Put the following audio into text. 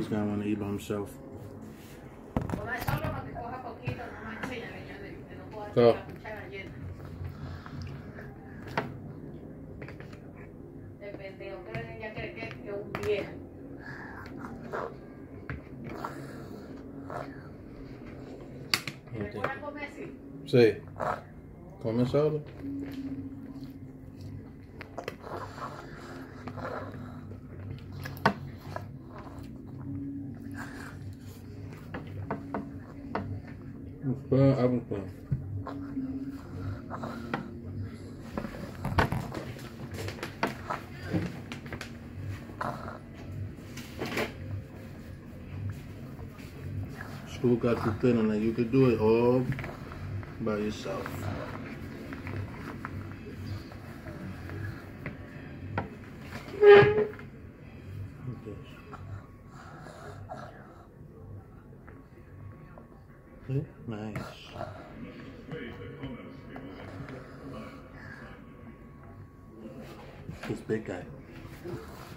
He's gonna want to eat by himself. So. Sí. Come solo. Abend. School got you feeling like you could do it all by yourself. Okay. Nice. This big guy.